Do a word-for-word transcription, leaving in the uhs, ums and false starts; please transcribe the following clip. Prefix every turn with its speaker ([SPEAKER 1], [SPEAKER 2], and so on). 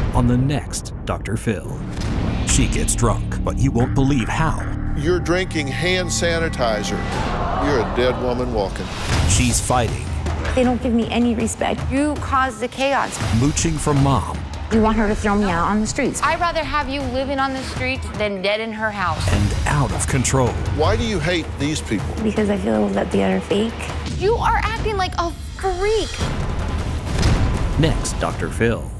[SPEAKER 1] on the next Doctor Phil. She gets drunk, but you won't believe how.
[SPEAKER 2] You're drinking hand sanitizer. You're a dead woman walking.
[SPEAKER 1] She's fighting.
[SPEAKER 3] They don't give me any respect. You caused the chaos.
[SPEAKER 1] Mooching from mom.
[SPEAKER 3] You want her to throw me out on the streets.
[SPEAKER 4] I'd rather have you living on the streets than dead in her house.
[SPEAKER 1] And out of control.
[SPEAKER 2] Why do you hate these people?
[SPEAKER 3] Because I feel that they are fake.
[SPEAKER 4] You are acting like a freak.
[SPEAKER 1] Next Doctor Phil.